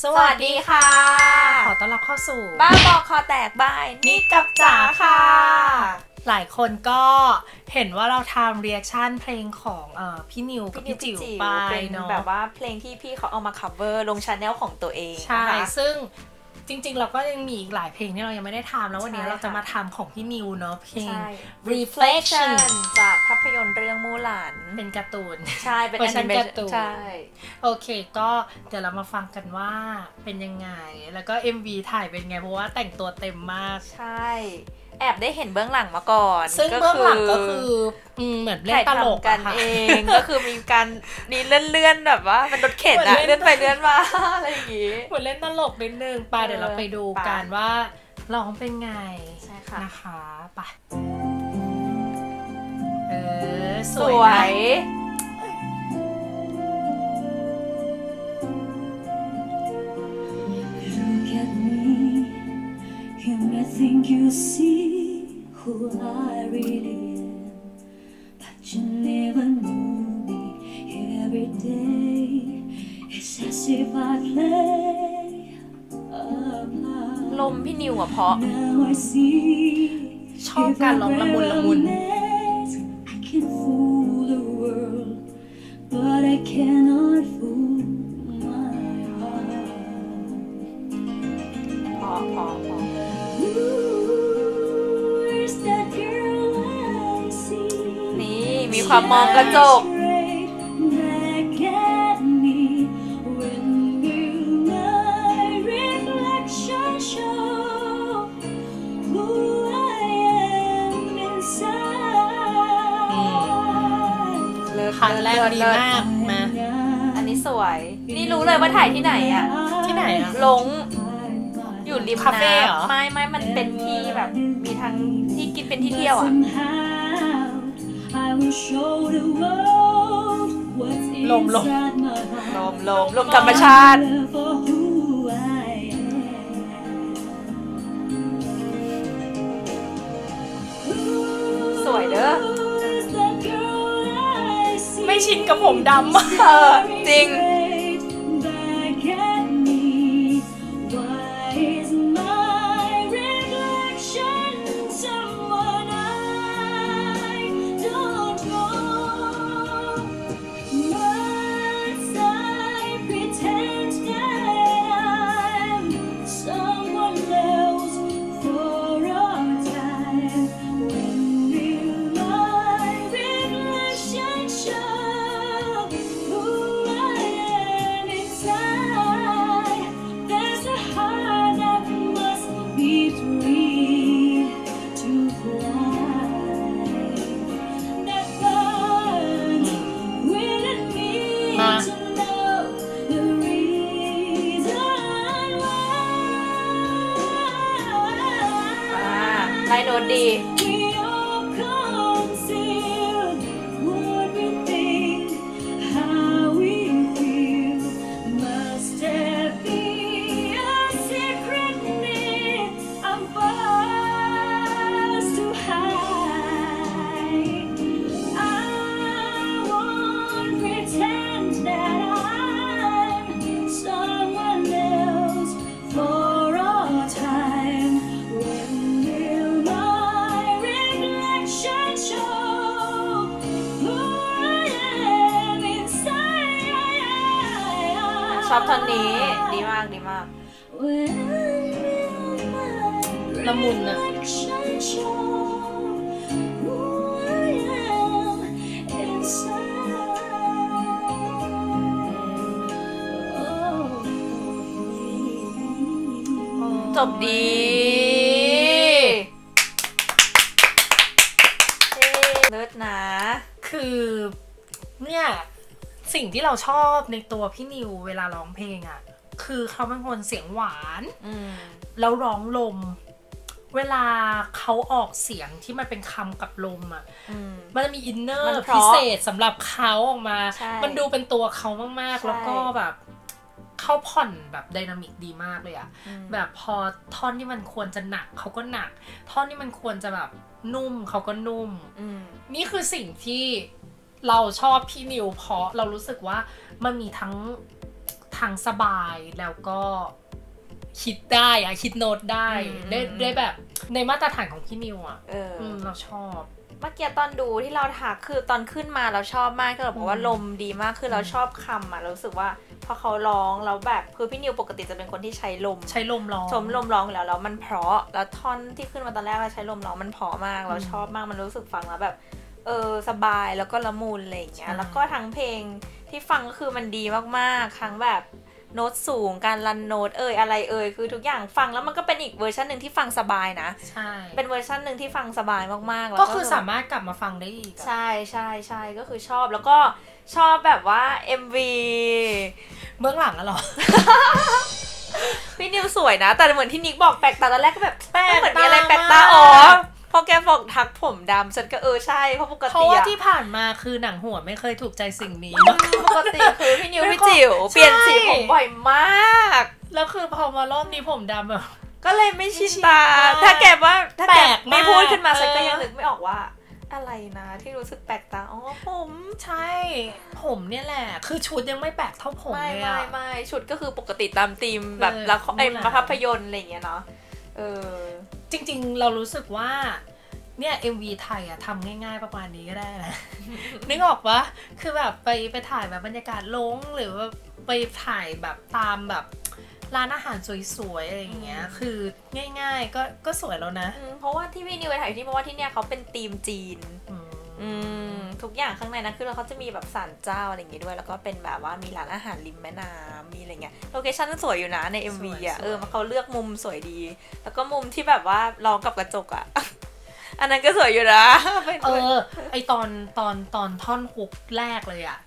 สวัสดีค่ะขอต้อนรับเข้าสู่บ้าบอคอแตกบายนิกกับจ๋าค่ะหลายคนก็เห็นว่าเราทำรีแอคชั่นเพลงของพี่นิวกับพี่จิ๋วไปเนาะแบบว่าเพลงที่พี่เขาเอามาคัฟเวอร์ลงชาแนลของตัวเองใช่ซึ่งจริงๆเราก็ยังมีอีกหลายเพลงที่เรายังไม่ได้ทำแล้ววันนี้เราจะมาทำของพี่นิวเนาะเพลง Reflection จากภาพยนตร์เรื่องมูหลานเป็นการ์ตูนใช่เป็นแอนิเมชั่นใช่โอเคก็เดี๋ยวเรามาฟังกันว่าเป็นยังไงแล้วก็ MV ถ่ายเป็นไงเพราะว่าแต่งตัวเต็มมากใช่แอบได้เห็นเบื้องหลังมาก่อนซึ่งเบื้องหลังก็คือเหมือนเล่นตลกกันเองก็คือมีการนี่เลื่อนๆแบบว่ามันรถเข็นอะเลื่อนไปเลื่อนมาอะไรอย่างงี้เหมือนเล่นตลกนิดนึงไปเดี๋ยวเราไปดูกันว่าร้องเป็นไงใช่ค่ะนะคะไปสวย Think you see who I really am, but you never knew me. Every day it's as if I play a part. ลมพี่นิวอะเพราะ Now I see ชอบการร้องละมุนละมุน I can fool the world, but I cannot fool my heart. พอนี่มีความมองกระจกครั้งแรกดีมากมาอันนี้สวยนี่รู้เลยว่าถ่ายที่ไหนอะที่ไหนอะลงอยู่ริมน้ำไม่มันเป็นที่แบบมีทั้งที่กินเป็นที่เที่ยวอ่ะลมธรรมชาติสวยเด้อไม่ชินกับผมดำจริงไล่โน้ตดีชอบท่อนนี้ดีมากละมุนอะจบดีเลิศนะคือเนี่ยสิ่งที่เราชอบในตัวพี่นิวเวลาร้องเพลงอ่ะคือเขาเป็นคนเสียงหวานแล้วร้องลมเวลาเขาออกเสียงที่มันเป็นคำกับลมอ่ะมันจะมีอินเนอร์พิเศษสำหรับเขาออกมามันดูเป็นตัวเขามากๆแล้วก็แบบเขาผ่อนแบบไดนามิกดีมากเลยอ่ะแบบพอท่อนที่มันควรจะหนักเขาก็หนักท่อนที่มันควรจะแบบนุ่มเขาก็นุ่มนี่คือสิ่งที่ เราชอบพี่นิวเพราะเรารู้สึกว่ามันมีทั้งทั้งสบายแล้วก็คิดได้อะคิดโน้ตได้แบบในมาตรฐานของพี่นิวอะเราชอบเมื่อกี้ตอนดูที่เราถักคือตอนขึ้นมาเราชอบมากก็เราบอกว่าลมดีมากคือเราชอบคำอะเรารู้สึกว่าพอเขาร้องแล้วแบบคือพี่นิวปกติจะเป็นคนที่ใช้ลมร้องลมร้องแล้วมันเพราะแล้วท่อนที่ขึ้นมาตอนแรกเราใช้ลมร้องมันเพราะมากเราชอบมากมันรู้สึกฟังแล้วแบบสบายแล้วก็ละมุนอะไรอย่างเงี้ยแล้วก็ทั้งเพลงที่ฟังก็คือมันดีมากๆทั้งแบบโน้ตสูงการรันโน้ตอะไรคือทุกอย่างฟังแล้วมันก็เป็นอีกเวอร์ชันหนึ่งที่ฟังสบายนะใช่เป็นเวอร์ชันหนึ่งที่ฟังสบายมากๆแล้วก็คือสามารถกลับมาฟังได้อีกใช่ก็คือชอบแล้วก็ชอบแบบว่า MV เบื้องหลังอะหรอพี่นิวสวยนะแต่เหมือนที่นิกบอกแปลกตาตอนแรกก็แบบแปลกเหมือนมีอะไรแปลกตาพอแกบอกทักผมดำฉันก็ใช่เพราะปกติเพราะว่าที่ผ่านมาคือหนังหัวไม่เคยถูกใจสิ่งนี้ปกติคือพี่นิวพี่จิ๋วเปลี่ยนสีผมบ่อยมากแล้วคือพอมารอบนี้ผมดำแบบก็เลยไม่ชินตาถ้าแกไม่พูดขึ้นมาฉันก็ยังนึกไม่ออกว่าอะไรนะที่รู้สึกแปลกตาผมใช่ผมเนี่ยแหละคือชุดยังไม่แปลกเท่าผมเลยอะไม่ชุดก็คือปกติตามธีมแบบละครภาพยนตร์อะไรอย่างเงี้ยเนาะจริงๆเรารู้สึกว่าเนี่ย MV ไทยอะทำง่ายๆประมาณนี้ก็ได้นะ นึกออกปะคือแบบไปถ่ายแบบบรรยากาศลงหรือว่าไปถ่ายแบบตามแบบร้านอาหารสวยๆอะไรอย่างเงี้ยคือง่ายๆก็สวยแล้วนะเพราะว่าที่พี่นิวไปถ่ายที่เพราะว่าที่เนี่ยเขาเป็นธีมจีนทุกอย่างข้างในนะคือเขาจะมีแบบศาลเจ้าอะไรอย่างงี้ด้วยแล้วก็เป็นแบบว่ามีร้านอาหารริมแม่น้ำมีอะไรเงี้ยโลเคชั่นสวยอยู่นะใน MV อ่ะเขาเลือกมุมสวยดีแล้วก็มุมที่แบบว่าร้องกับกระจกอ่ะอันนั้นก็สวยอยู่นะไอตอนท่อนฮุกแรกเลยอ่ะ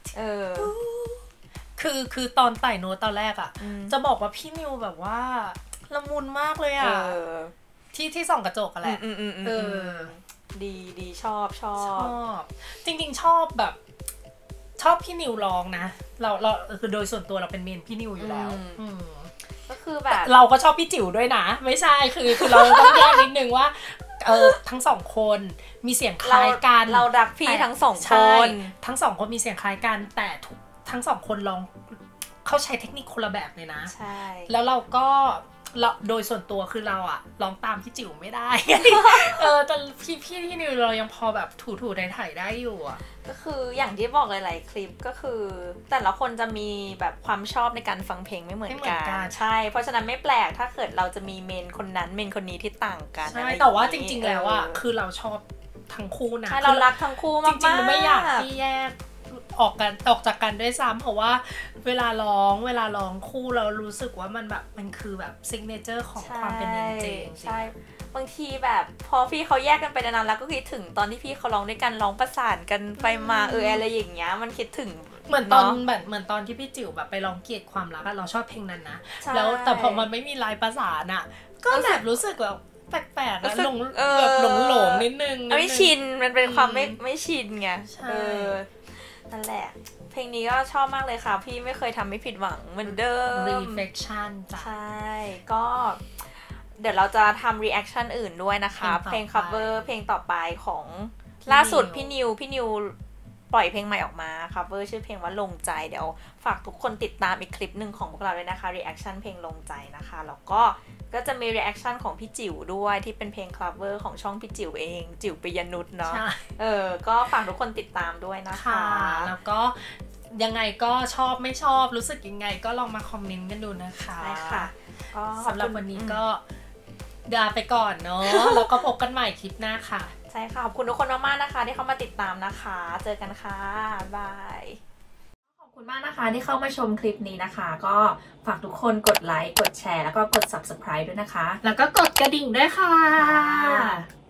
คือตอนไต่โน้ตตอนแรกอ่ะจะบอกว่าพี่นิวแบบว่าละมุนมากเลยอ่ะที่ส่องกระจกอะแหละดีชอบจริงๆชอบแบบชอบพี่นิวร้องนะเราคือโดยส่วนตัวเราเป็นเมนพี่นิวอยู่แล้วก็คือแบบเราก็ชอบพี่จิ๋วด้วยนะไม่ใช่คือเราต้องแยกนิดนึงว่าทั้งสองคนมีเสียงคล้ายกันเรารักพี่ทั้งสองคนทั้งสองคนมีเสียงคล้ายกันแต่ทั้งสองคนร้องเขาใช้เทคนิคคนละแบบเลยนะใช่แล้วเราก็โดยส่วนตัวคือเราอะร้องตามพี่จิ๋วไม่ได้ แต่พี่นิวเรายังพอแบบถูๆถ่ายได้อยู่อะก็คืออย่างที่บอกหลายๆคลิปก็คือแต่ละคนจะมีแบบความชอบในการฟังเพลงไม่เหมือนกันใช่เพราะฉะนั้นไม่แปลกถ้าเกิดเราจะมีเมนคนนั้นเมนคนนี้ที่ต่างกันใช่แต่ว่าจริงๆแล้วอะคือเราชอบทั้งคู่นะใช่เรารักทั้งคู่มากจริงๆไม่อยากที่แยกออกจากกันด้วยซ้ำเพราะว่าเวลาร้องคู่เรารู้สึกว่ามันแบบมันคือแบบซิกเนเจอร์ของความเป็นเจนใช่บางทีแบบพอพี่เขาแยกกันไปนานๆแล้วก็คิดถึงตอนที่พี่เขาร้องด้วยกันร้องประสานกันไปมาอะไรอย่างเงี้ยมันคิดถึงเหมือนตอนที่พี่จิ๋วแบบไปร้องเกียรติความรักเราชอบเพลงนั้นนะแล้วแต่พอมันไม่มีลายประสานอ่ะก็แบบรู้สึกแบบแปลกๆแล้วหลงนิดนึงไม่ชินมันเป็นความไม่ชินไงนั่นแหละเพลงนี้ก็ชอบมากเลยค่ะพี่ไม่เคยทำไม่ผิดหวังเหมือนเดิม Reflection จ้ะใช่ก็เดี๋ยวเราจะทำ reaction อื่นด้วยนะคะเพลง cover เพลงต่อไปของล่าสุดพี่นิวปล่อยเพลงใหม่ออกมา cover ชื่อเพลงว่าลงใจเดี๋ยวฝากทุกคนติดตามอีกคลิปหนึ่งของพวกเราเลยนะคะ reaction เพลงลงใจนะคะแล้วก็จะมี reaction ของพี่จิ๋วด้วยที่เป็นเพลง cover ของช่องพี่จิ๋วเองจิ๋วปิยนุชเนาะก็ฝากทุกคนติดตามด้วยนะคะแล้วก็ยังไงก็ชอบไม่ชอบรู้สึกยังไงก็ลองมาคอมเมนต์กันดูนะคะใช่ค่ะสำหรับวันนี้ก็ลาไปก่อนเนาะแล้วก็พบกันใหม่คลิปหน้าค่ะใช่ค่ะขอบคุณทุกคนมากๆนะคะที่เข้ามาติดตามนะคะเจอกันค่ะบายขอบคุณมากนะคะที่เข้ามาชมคลิปนี้นะคะก็ฝากทุกคนกดไลค์กดแชร์แล้วก็กด Subscribe ด้วยนะคะแล้วก็กดกระดิ่งด้วยค่ะ